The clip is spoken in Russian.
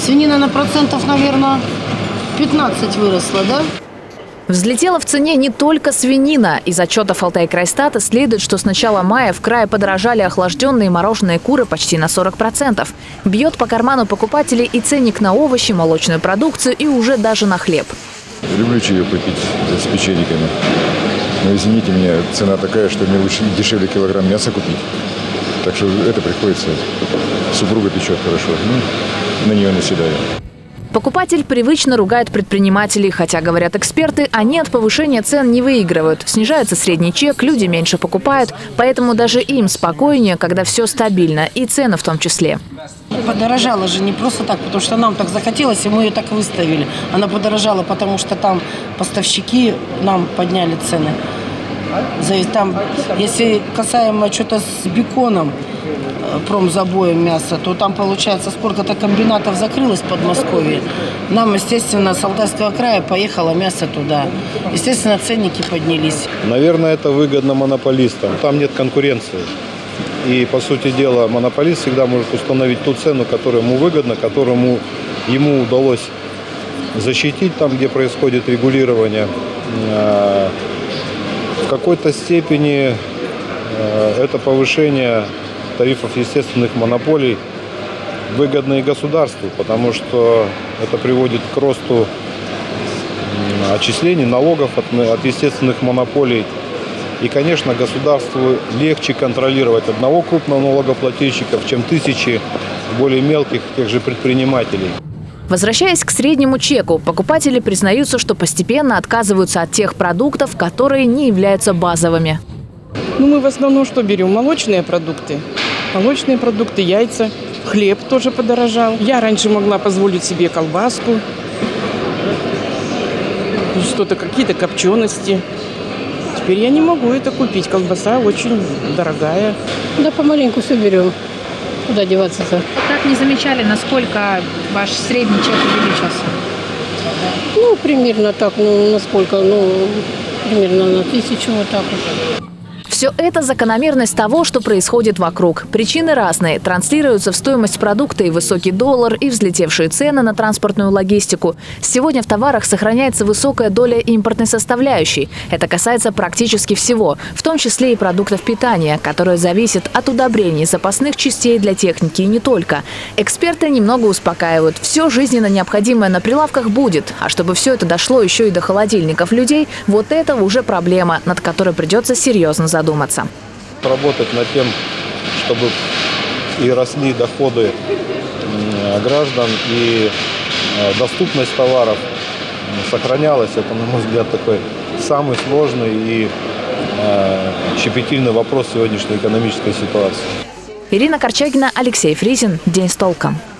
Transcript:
Свинина на процентов, наверное, 15 выросла, да? Взлетела в цене не только свинина. Из отчетов Алтайкрайстата следует, что с начала мая в крае подорожали охлажденные и мороженые куры почти на 40%. Бьет по карману покупателей и ценник на овощи, молочную продукцию и уже даже на хлеб. Люблю чаек попить с печеньками. Но извините меня, цена такая, что мне лучше дешевле килограмм мяса купить. Так что это приходится. Супруга печет хорошо. На нее наседаю. Покупатель привычно ругает предпринимателей, хотя, говорят эксперты, они от повышения цен не выигрывают. Снижается средний чек, люди меньше покупают, поэтому даже им спокойнее, когда все стабильно, и цены в том числе. Подорожала же не просто так, потому что нам так захотелось, и мы ее так выставили. Она подорожала, потому что там поставщики нам подняли цены. Там, если касаемо что-то с беконом, промзабоем мяса, то там, получается, сколько-то комбинатов закрылось в Подмосковье. Нам, естественно, с Алтайского края поехало мясо туда. Естественно, ценники поднялись. Наверное, это выгодно монополистам. Там нет конкуренции. И, по сути дела, монополист всегда может установить ту цену, которая ему выгодна, которому ему удалось защитить там, где происходит регулирование. В какой-то степени это повышение тарифов естественных монополий выгодно и государству, потому что это приводит к росту отчислений, налогов от естественных монополий. И, конечно, государству легче контролировать одного крупного налогоплательщика, чем тысячи более мелких тех же предпринимателей. Возвращаясь к среднему чеку, покупатели признаются, что постепенно отказываются от тех продуктов, которые не являются базовыми. Мы в основном что берем? Молочные продукты. Молочные продукты, яйца, хлеб тоже подорожал. Я раньше могла позволить себе колбаску, что-то, какие-то копчености. Теперь я не могу это купить. Колбаса очень дорогая. Да помаленьку все берем. Куда деваться-то? Как не замечали, насколько ваш средний чек увеличился? Примерно так, насколько, примерно на 1000 вот так вот. Все это закономерность того, что происходит вокруг. Причины разные. Транслируются в стоимость продукта и высокий доллар, и взлетевшие цены на транспортную логистику. Сегодня в товарах сохраняется высокая доля импортной составляющей. Это касается практически всего, в том числе и продуктов питания, которые зависят от удобрений, запасных частей для техники и не только. Эксперты немного успокаивают. Все жизненно необходимое на прилавках будет. А чтобы все это дошло еще и до холодильников людей, вот это уже проблема, над которой придется серьезно задуматься. Работать над тем, чтобы и росли доходы граждан, и доступность товаров сохранялась. Это, на мой взгляд, такой самый сложный и щепетильный вопрос сегодняшней экономической ситуации. Ирина Корчагина, Алексей Фризин. День с толком.